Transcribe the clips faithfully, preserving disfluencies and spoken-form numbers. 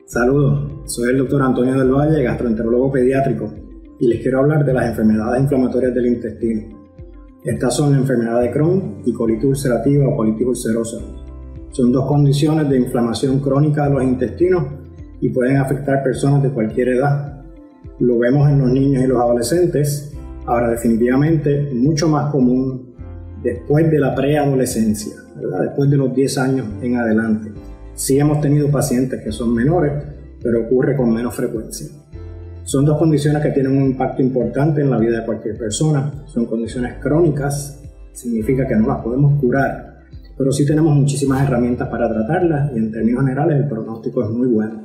Saludos, soy el doctor Antonio del Valle, gastroenterólogo pediátrico, y les quiero hablar de las enfermedades inflamatorias del intestino. Estas son la enfermedad de Crohn y colitis ulcerativa o colitis ulcerosa. Son dos condiciones de inflamación crónica de los intestinos y pueden afectar personas de cualquier edad. Lo vemos en los niños y los adolescentes, ahora definitivamente mucho más común después de la preadolescencia, ¿verdad? Después de los diez años en adelante. Sí hemos tenido pacientes que son menores, pero ocurre con menos frecuencia. Son dos condiciones que tienen un impacto importante en la vida de cualquier persona. Son condiciones crónicas, significa que no las podemos curar, pero sí tenemos muchísimas herramientas para tratarlas y en términos generales el pronóstico es muy bueno.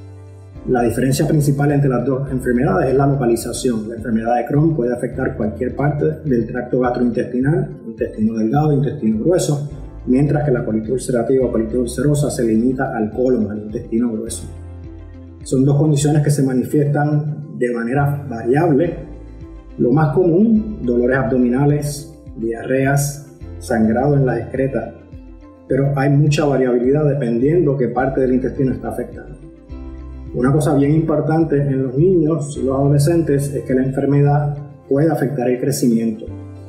La diferencia principal entre las dos enfermedades es la localización. La enfermedad de Crohn puede afectar cualquier parte del tracto gastrointestinal, intestino delgado, intestino grueso, mientras que la colitis ulcerativa o colitis ulcerosa se limita al colon, al intestino grueso. Son dos condiciones que se manifiestan de manera variable. Lo más común, dolores abdominales, diarreas, sangrado en las excretas, pero hay mucha variabilidad dependiendo qué parte del intestino está afectada. Una cosa bien importante en los niños y los adolescentes es que la enfermedad puede afectar el crecimiento,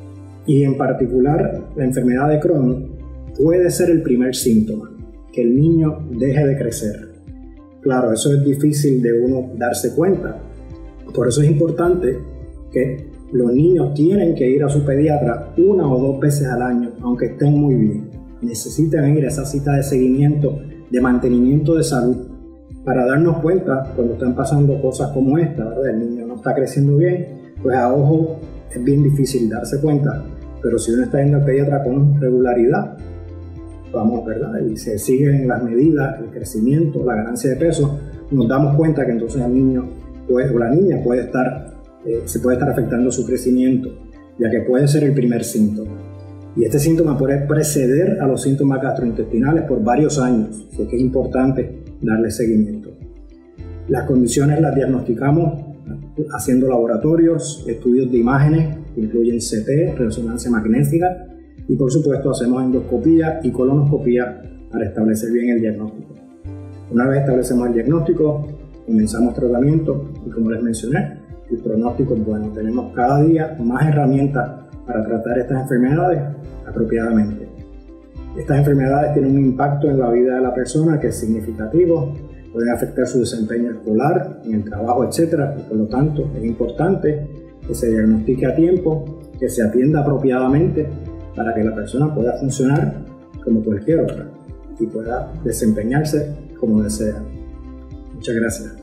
y en particular la enfermedad de Crohn puede ser el primer síntoma, que el niño deje de crecer. Claro, eso es difícil de uno darse cuenta, por eso es importante que los niños tienen que ir a su pediatra una o dos veces al año, aunque estén muy bien. Necesitan ir a esa cita de seguimiento, de mantenimiento de salud, para darnos cuenta cuando están pasando cosas como esta, ¿verdad? El niño no está creciendo bien, pues a ojo es bien difícil darse cuenta, pero si uno está yendo al pediatra con regularidad, vamos, ¿verdad? Y se siguen las medidas, el crecimiento, la ganancia de peso, nos damos cuenta que entonces el niño puede, o la niña puede estar, eh, se puede estar afectando su crecimiento, ya que puede ser el primer síntoma. Y este síntoma puede preceder a los síntomas gastrointestinales por varios años, así que es importante darle seguimiento. Las condiciones las diagnosticamos haciendo laboratorios, estudios de imágenes, que incluyen C T, resonancia magnética, y por supuesto hacemos endoscopía y colonoscopía para establecer bien el diagnóstico. Una vez establecemos el diagnóstico, comenzamos tratamiento y, como les mencioné, el pronóstico es bueno. Tenemos cada día más herramientas para tratar estas enfermedades apropiadamente. Estas enfermedades tienen un impacto en la vida de la persona que es significativo, pueden afectar su desempeño escolar, en el trabajo, etcétera, y por lo tanto es importante que se diagnostique a tiempo, que se atienda apropiadamente para que la persona pueda funcionar como cualquier otra y pueda desempeñarse como desea. Muchas gracias.